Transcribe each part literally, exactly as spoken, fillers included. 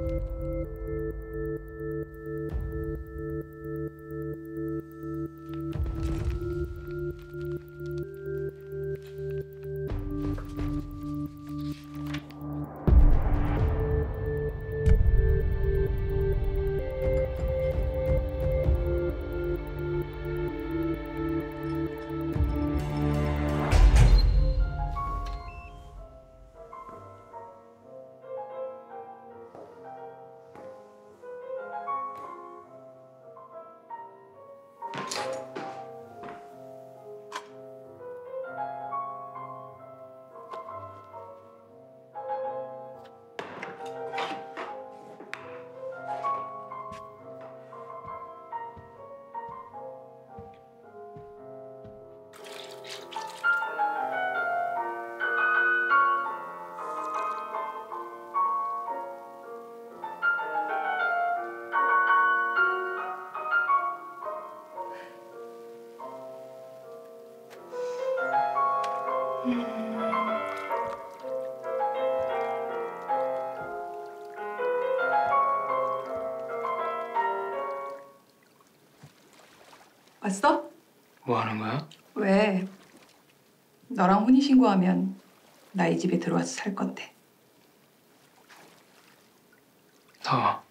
왔어? 뭐 하는 거야? 왜? 너랑 혼인신고하면 나 이 집에 들어와서 살 건데. 나와.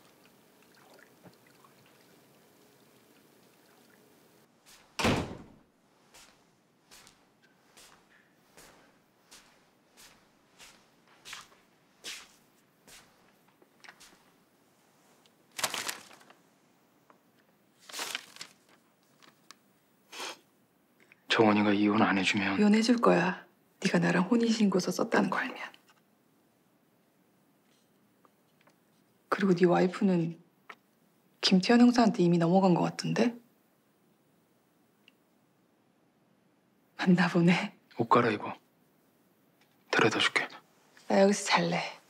정원이가 이혼 안 해주면 이혼해줄 거야. 네가 나랑 혼인신고서 썼다는 거 알면. 그리고 네 와이프는 김태현 형사한테 이미 넘어간 것 같던데? 맞나 보네. 옷 갈아입어. 데려다 줄게. 나 여기서 잘래.